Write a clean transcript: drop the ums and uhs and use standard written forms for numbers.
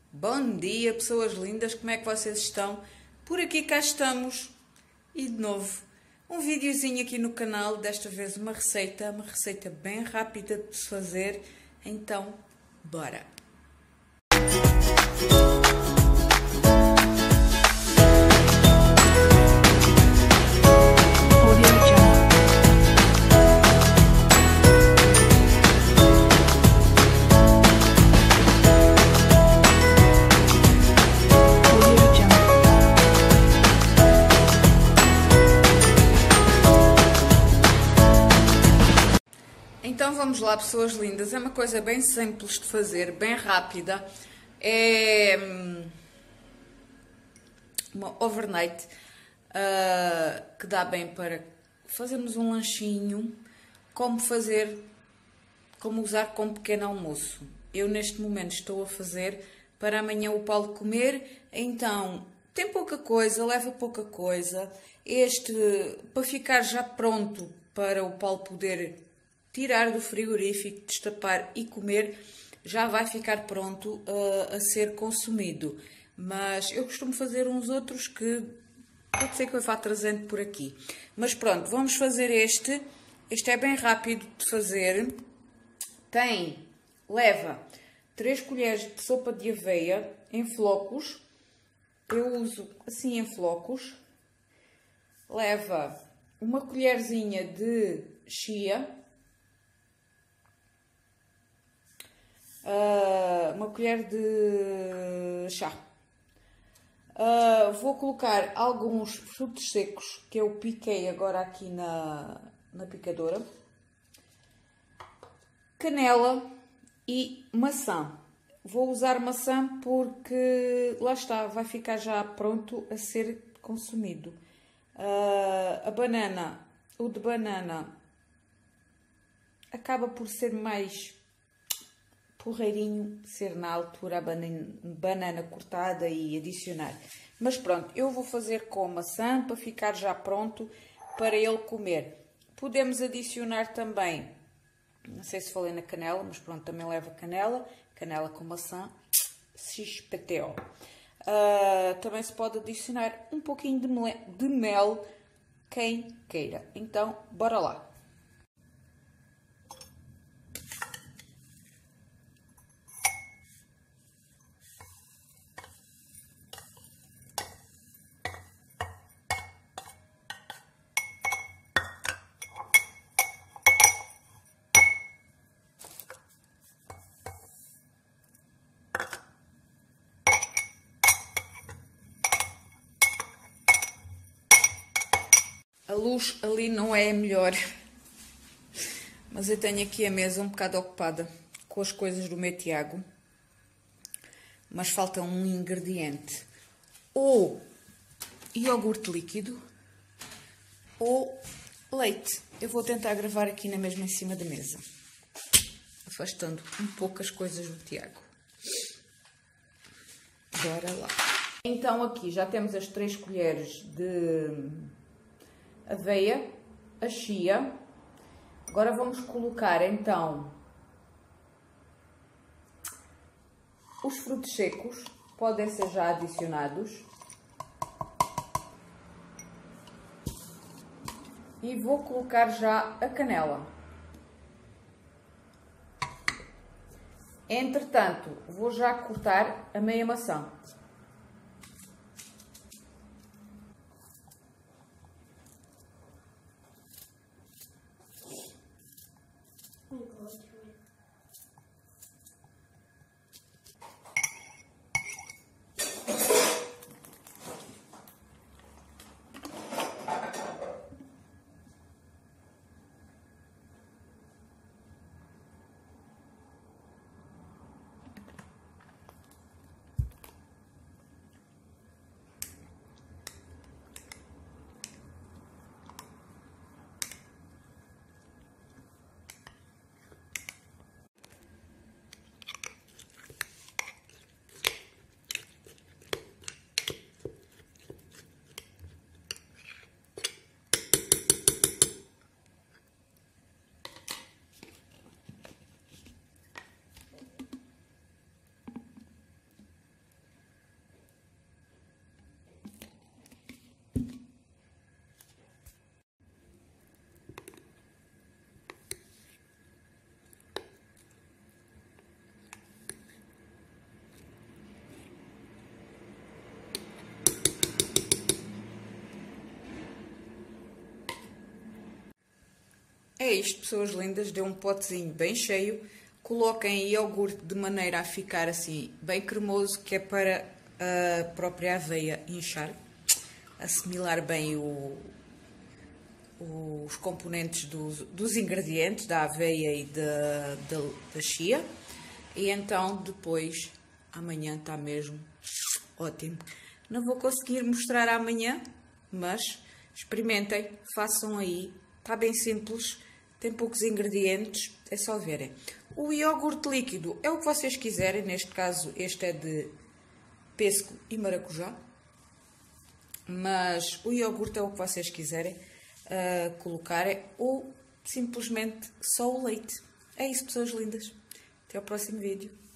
Bom dia, pessoas lindas, como é que vocês estão? Por aqui cá estamos e de novo um videozinho aqui no canal, desta vez uma receita bem rápida de se fazer, então bora! Então vamos lá, pessoas lindas, é uma coisa bem simples de fazer, bem rápida, é uma overnight que dá bem para fazermos um lanchinho, como usar como pequeno almoço. Eu neste momento estou a fazer para amanhã o Paulo comer, então tem pouca coisa, leva pouca coisa, para ficar já pronto para o Paulo poder tirar do frigorífico, destapar e comer, já vai ficar pronto a ser consumido. Mas eu costumo fazer uns outros que pode ser que eu vá trazendo por aqui. Mas pronto, vamos fazer este. Este é bem rápido de fazer. Leva 3 colheres de sopa de aveia em flocos. Eu uso assim em flocos. Leva uma colherzinha de chia. Uma colher de chá. Vou colocar alguns frutos secos que eu piquei agora aqui na picadora, canela e maçã. Vou usar maçã porque lá está, vai ficar já pronto a ser consumido. O de banana acaba por ser mais porreirinho, ser na altura a banana cortada e adicionar. Mas pronto, eu vou fazer com maçã para ficar já pronto para ele comer. Podemos adicionar também, não sei se falei na canela, mas pronto, também leva canela. Canela com maçã, XPTO. Também se pode adicionar um pouquinho de mel, quem queira. Então, bora lá. A luz ali não é a melhor, mas eu tenho aqui a mesa um bocado ocupada com as coisas do meu Tiago, mas falta um ingrediente, ou iogurte líquido ou leite. Eu vou tentar gravar aqui na mesma em cima da mesa, afastando um pouco as coisas do Tiago. Bora lá. Então aqui já temos as 3 colheres de aveia, a chia. Agora vamos colocar então os frutos secos, podem ser já adicionados. E vou colocar já a canela. Entretanto, vou já cortar a meia maçã. é isto, pessoas lindas. Dê um potezinho bem cheio. Coloquem iogurte de maneira a ficar assim bem cremoso, que é para a própria aveia inchar, assimilar bem os componentes dos ingredientes da aveia e da chia. E então depois, amanhã está mesmo ótimo. Não vou conseguir mostrar amanhã, mas experimentem, façam aí. Está bem simples, tem poucos ingredientes, é só verem. O iogurte líquido é o que vocês quiserem, neste caso este é de pêssego e maracujá. Mas o iogurte é o que vocês quiserem colocarem, ou simplesmente só o leite. É isso, pessoas lindas. Até ao próximo vídeo.